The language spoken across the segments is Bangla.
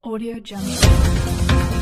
Audio Jungle.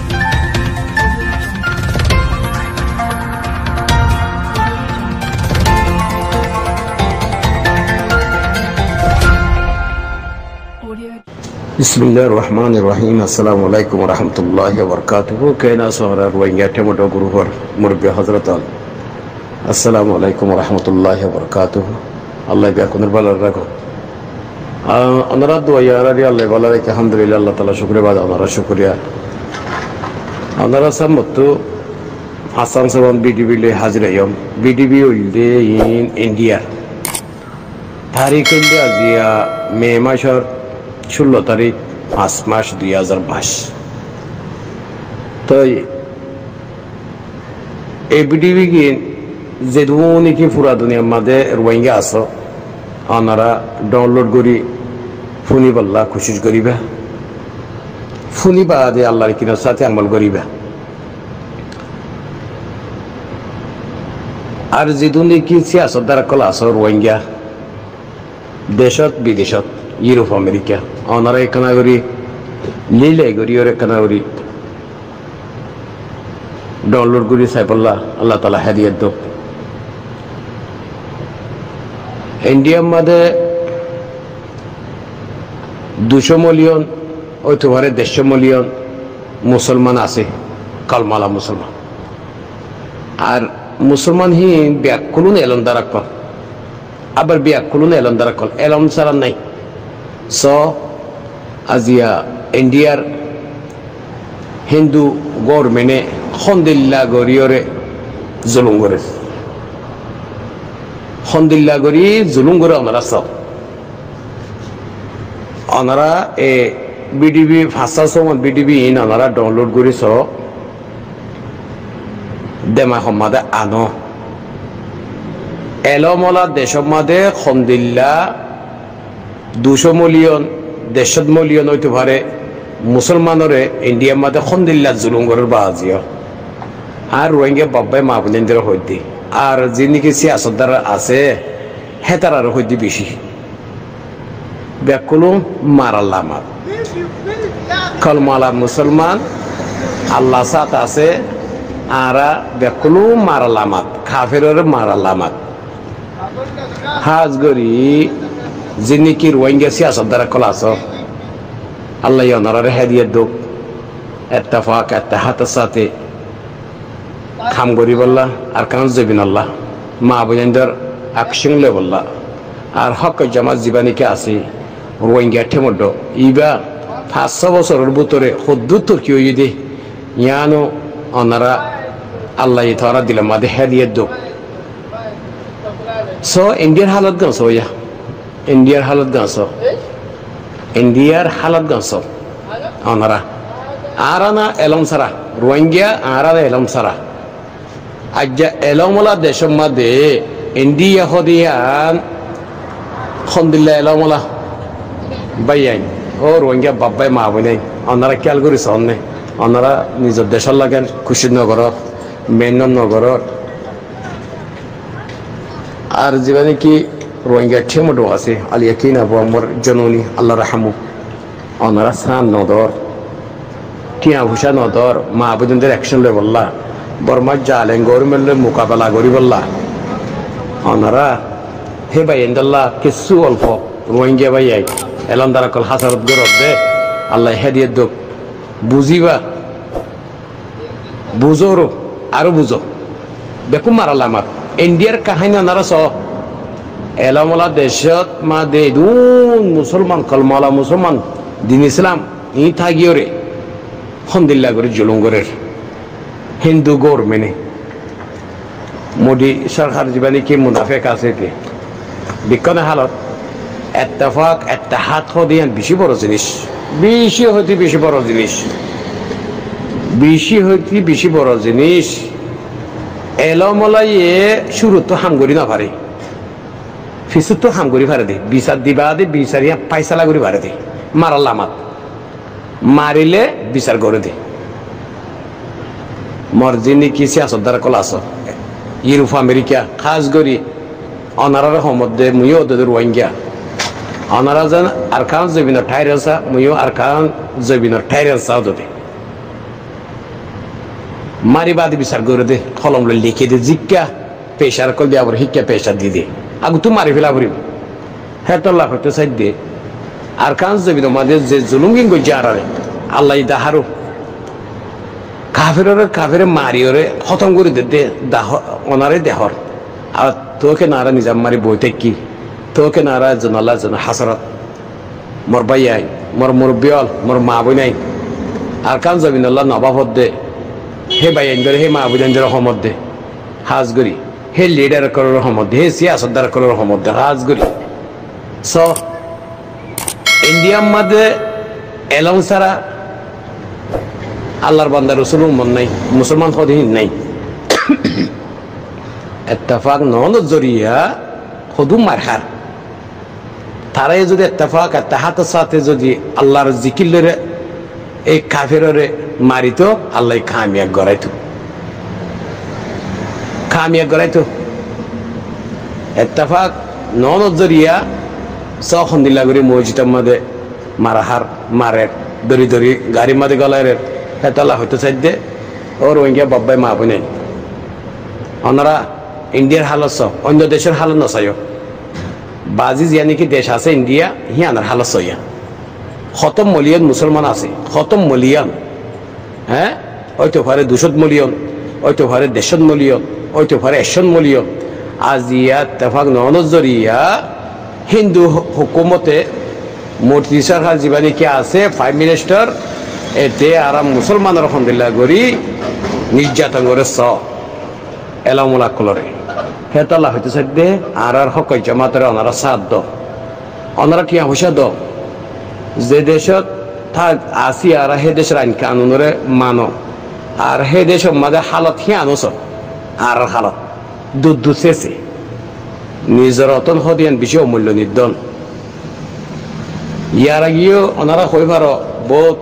Bismillahirrahmanirrahim. Assalamualaikum warahmatullahi wabarakatuh. Kena suara Rohingya Temodo Guruhar Murbi Hazratal. Assalamualaikum warahmatullahi wabarakatuh. Allah biarkan berbalar ragu. Anara dua ya rari Allah balai alhamdulillah Allah Taala syukur pada anara syukuria. Anara samuttu Hasan Sawan BDB le Hazrayam BDB ulde in India. Tarik India Azia May Mashar 16 তারিখ 5 মাস 2022 তো এই ভিডিও কি যে দুনি কি পুরা দুনিয়ার মধ্যে রোহিঙ্গা আছে আপনারা ডাউনলোড করি ফোনি বল্লা কোশিশ করিবা ফোনি বাদে আল্লাহর কিনার সাথে আমল করিবা আর যে দুনি কি সিয়াসত দ্বারা কলা আছে রোহিঙ্গা দেশত বিদেশত ইউরোপ আমেরিকা ওনারা এখানে করি লিলে করি ওর এখানে করি ডাউনলোড করি সাইফুল্লাহ আল্লাহ তালা হাদিয়াত দো ইন্ডিয়ার মধ্যে 200 মিলিয়ন অথবা 150 মিলিয়ন মুসলমান আছে কালমালা মুসলমান আর মুসলমান হি ব্যাকুলুন এলন দ্বারা কল আবার ব্যাকুলুন এলন দ্বারা কল এলন ছাড়া নাই So, Asia, India, Hindu government, Hondilla Goriore, Zulungore. Hondilla Gori, Zulungore on Rasa. Honora a BDB, Fasaso and BDB in Honora download Guri so Demahomada Ano Elomola Deshomade, Hondilla. 200 million 150 million হইতে পারে মুসলমানরে ইন্ডিয়ার মধ্যে খন্দিল্লা জুলুম করার বাজিয়া আর রোহিঙ্গা বাব্বাই মাহবুলিনদের হইতে আর যিনি কি সিয়াসতদার আছে হেতারার হইতে বেশি ব্যাকুলুম মারাল্লামাত কলমালা মুসলমান আল্লাহ সাথ আছে আরা ব্যাকুলুম মারাল্লামাত কাফেরের মারাল্লামাত হাজগরি যিনি কি রোহিঙ্গা সিয়াসত দ্বারা কলাস আল্লাহ ওনারা হেদিয়াত দোক ইত্তেফাক ইত্তেহাদের সাথে খাম করি বললা আর কান জবিন আল্লাহ মা বোনদের আকশন লে বললা আর হক জামাত জীবানীকে আছে রোহিঙ্গা ঠেমড ইবা 500 বছরের ভিতরে হদ্দুত তুর্কি হয়ে দে ইয়ানো ওনারা আল্লাহ তাআলা দিলা মাদে হেদিয়াত দোক সো ইন্ডিয়ার হালত গান সোয়া ইন্ডিয়ার হালত গাছ ইন্ডিয়ার হালত গাছ ওনারা আরানা এলম সারা রোহিঙ্গা আরানা এলম সারা আজ এলমলা দেশের মধ্যে ইন্ডিয়া হদিয়ান খন্দিল্লা এলমলা বাইয়াই ও রোহিঙ্গা বাব্বাই মা বই ওনারা খেয়াল করিস অন্যে ওনারা নিজের দেশের লাগেন কুশিনগরত মেননগরত আর জীবনে কি রোহিঙ্গা ঠেমটো আছে আলিয়াকিন আবু আমর জননী আল্লাহ রাহমু ওনারা সান নদর টিয়া ভূষা নদর মা আবেদনদের অ্যাকশন লে বললা বর্মা জালেন গভর্নমেন্টের মোকাবেলা করি বললা ওনারা হে ভাই ইন্দাল্লাহ কিছু অল্প রোহিঙ্গা ভাই এলন দ্বারা কল হাজারত গরব দে আল্লাহ হেদিয়াত দোক বুঝিবা বুঝোরো আরো বুঝো বেকুম মারাল আমার ইন্ডিয়ার কাহিনী ওনারা স এলামলা দেশত মা দে দুন মুসলমান কলমালা মুসলমান দিন ইসলাম ই থাকিওরে খন্দিল্লা করে জুলুঙ্গরের হিন্দু গভর্নমেন্টে মোদি সরকার জীবনে কি মুনাফেক আছে কে বিজ্ঞানের হালত ইত্তেফাক ইত্তেহাদ হদিয়ান বেশি বড় জিনিস বেশি হইতে বেশি বড় জিনিস বেশি হইতে বেশি বড় জিনিস এলামলাই শুরু তো হামগরি না পারে ফিসুত তো হাম করি পারে দে বিচার দিবা দে বিচারিয়া পাইসালা করি পারে দে মারাল্লামাত মারিলে বিচার করে দে মর্জিনি কি সিয়াসত দ্বারা কলা আস ইউরোপ আমেরিকা খাস করি অনারার মধ্যে মুইও ওদের রোহিঙ্গা onaরা যেন আরকান জবিনের ঠাইরে আসা মইও আরকান জবিনের ঠাইরে আসা যদি মারিবাদি বিচার করে দে কলম লিখে দে জিজ্ঞা পেশার কল দিয়ে আবার শিক্ষা পেশা দিয়ে দে আগু তো মারি ফেলা পড়িব হেতল্লা হতে চাই দে আরকান জবিনের মাঝে যে জুলুম কিন গজ্জা আরারে আল্লাহ দাহারো কাফেরে মারিওরে খতম করে দে দাহ ওনারে দেহর আর তোকে নারা নিজাম মারি বইতে কি তোকে নারা জন আল্লাহ জন হাসরত মোর ভাই আই মোর মুরব্বিয়ল মোর মা বই নাই আর কান জবিন আল্লাহ নবাবত দে হে ভাই আইন হে মা বুঝান রহমত দে হাজ গরি হে লিডার করার রহমত দে হে সিয়াসতদার করার রহমত দে হাজ গরি স ইন্ডিয়ার মধ্যে এলং সারা আল্লাহর বান্দা রসুল মন নাই মুসলমান হদিন নাই ইত্তেফাক নন জরিয়া হদুম মারহার তারাই যদি ইত্তেফাক ইত্তেহাতের সাথে যদি আল্লাহর জিকির লরে এই কাফেররে মারিত আল্লাহ কামিয়াব গড়াইতো ইত্তেফাক নন জরিয়া সখন্দিল্লা করে মসজিদের মধ্যে মারাহার মারে দরি দরি গাড়ির মধ্যে গলায় হেতলা হইতে চাই দে ওর ওইঙ্গা বাব্বাই মা বই নাই ওনারা ইন্ডিয়ার হালত অন্য দেশের হালত নচাইও বাজি জিয়া নাকি দেশ আছে ইন্ডিয়া হিয়ানার হালত চইয়া খতম মিলিয়ন মুসলমান আছে খতম মিলিয়ন হ্যাঁ ওইতো পারে 200 মিলিয়ন ওইতো পারে 150 মিলিয়ন ওইতো পারে 100 মিলিয়ন আজিয়া ইত্তেফাক নজরিয়া হিন্দু হুকুমতে মূর্তি সরকার জীবানী কে আছে প্রাইম মিনিস্টার এতে আরাম মুসলমান আলহামদুলিল্লাহ গরি নির্যাতন করে এলামুলা কলরে হেতলা হইতে চাই দে আর হক জামাতের ওনারা সাথ দ ওনারা টিয়া পয়সা দ যে দেশত থাক আসি আর হে দেশের আইন কানুনরে মানো আর হে দেশের মাঝে হালত হি আনোস আর হালত দুধ শেষে নিজের অতন হদিয়ান বেশি অমূল্য নির্দন ইয়ার আগেও ওনারা হয়ে পারো বহুত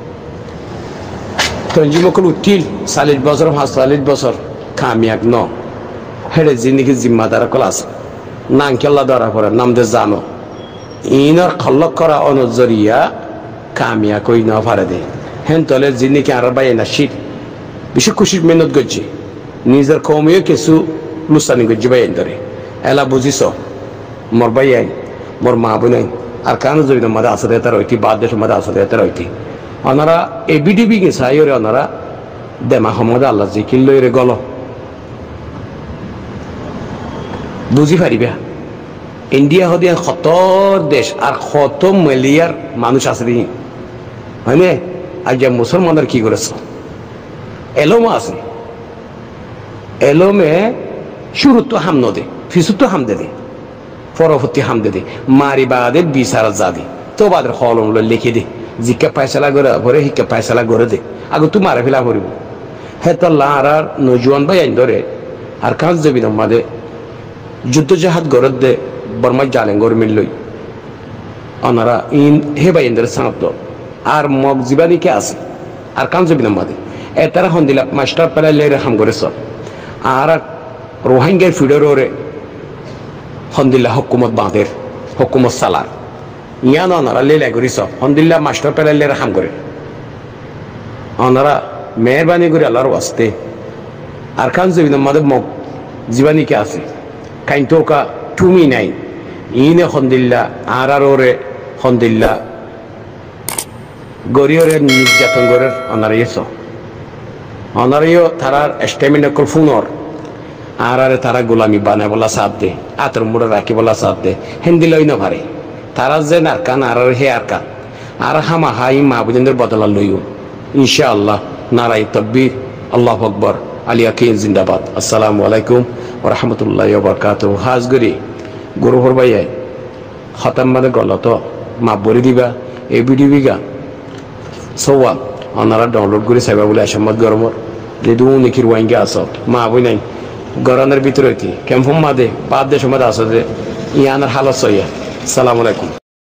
তঞ্জিমকল উঠিল 40 বছর 45 বছর কামিয়াক ন হেরে জিন্দিগি জিম্মাদার কল আছে নাংকেল্লা ধরা পড়ে নাম দে জানো ইনর খল্লক করা অনুজরিয়া কামিয়া কই ন পারে দে হেন তলে জিন্দিগি আর বাই না শীত বেশি খুশির মেহনত করছে নিজের কমিও কিছু লুসানি করছে বাই ধরে এলা বুঝিস মোর বাই আইন মোর মা বোন আইন আর কান যদি মাদা আসতে তার হইতি বাদ দেশ মাদা আসতে তার হইতি ওনারা এবিডিবি গেছে আইরে ওনারা দেমা হমদ আল্লাহ জিকির লইরে গল বুঝি পারিবা ইন্ডিয়া হদিয়া কত দেশ আর কত মিলিয়ার মানুষ আছে দিন হয় আজ মুসলমানদের কি করেছ এলোম আছে এলোমে শুরুত্ব হাম নদে ফিসুত্ব হাম দে পরবর্তী হাম দে মারি বাদে বিচার জাদি তো বাদের হলম লিখে দে জিকে পায়সালা করে ভরে হিকে পায়সালা করে দে আগে তুই মারে ফেলা করিব হেতল্লা আর নজওয়ান ভাই আইন ধরে আর কাজ দেবি আমাদের যুদ্ধ জাহাজ গরত দে বর্মা জালেন গরমিল লই ওনারা ইন হে ভাই ইন্দর সানাত আর মগ জীবানীকে আছে আর কান দেবি আমাদের এতারা হন্দিলা মাস্টার পেলা লেরে হাম করেছ আর রোহিঙ্গার ফিডোরে হন্দিল্লা হুকুমত বাঁধের হুকুমত সালার ইয়ান ওনারা লেলা করিস হন্দিল্লা মাস্টার পেলা লেরে হাম করে ওনারা মেহরবানি করে আল্লাহর ওয়াস্তে আর কান দেবি আমাদের মগ জীবানীকে আছে কাইন্টোকা টুমি নাই ইনে হন্দিল্লা আর ওরে হন্দিল্লা গরিয়রে নির্যাতন করে ওনারা এস ওনারাইও তারা স্টেমিনা কর ফুনর আর তারা গোলামি বানায় বলা সাথ দে আতর মুড়ে রাখি বলা সাথ দে হিন্দি লই না পারে তারা যে নারকান আর হে আর কান আর হামা হাই মাহবুদের বদলা লইও ইনশাআল্লাহ নারাই তকবীর আল্লাহু আকবার আলিয়া কে জিন্দাবাদ আসসালামু আলাইকুম ওয়া রাহমাতুল্লাহি ওয়া বারাকাতুহু হাজগরি গুরুহর ভাইয়া খতম মানে গলত মা বলি দিবা এই ভিডিওগা সওয়া ওনারা ডাউনলোড করে চাইবা বলে আসামত গরমর যে দু নিখির ওয়াইঙ্গে আস মা বই নাই গরমের ভিতরে কি কেমন মা দে বাদ দেশ মধ্যে আসো যে ইয়ানার হালত সইয়া সালাম আলাইকুম